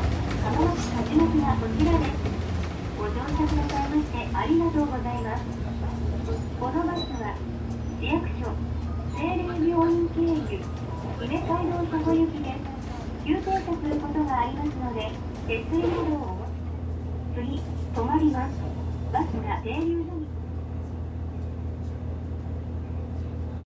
浜松発の日はこちらです。ご乗車くださいましてありがとうございます。このバスは市役所聖霊病院経由姫街道車庫行きです。急停車することがありますので手すりなどをお持ちください。次止まります。バスが停留所に